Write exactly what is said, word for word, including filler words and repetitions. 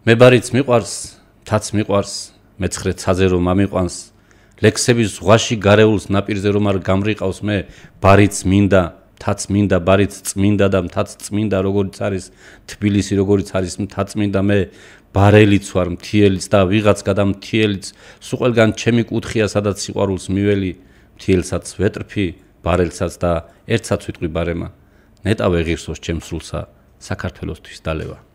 მე ბარიც მიყვარს, თაც მიყვარს, მეცხრე ცაზე რომ ამიყვანს, ლექსების ზღვაში გარეულს ნაპირზე რომ არ გამრიყავს მე, ბარიც მინდა, თაც მინდა, ბარიც წმინდა და მთაც წმინდა, როგორიც არის თბილისი, როგორიც არის მთა წმინდა, მე ბარელიც ვარ, მთიელიც და ვიღაც გადამთიელიც, სულ ყველგან ჩემი კუთხეა, სადაც სიყვარულს მიველი, მთიელსაც ვეტრფი, ბარელსაც და ერთსაც ვიტყვი ბარემა. ნეტავ ეღირსოს ჩემ სულსა, საქართველოსთვის დალევა.